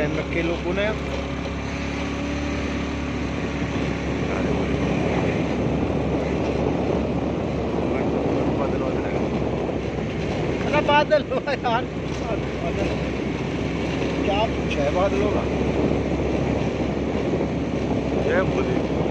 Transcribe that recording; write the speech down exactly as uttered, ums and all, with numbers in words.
पहन रखे लोगों ने। अरे बादल हुआ यार, क्या पूछा है बादलों का। जय भोले।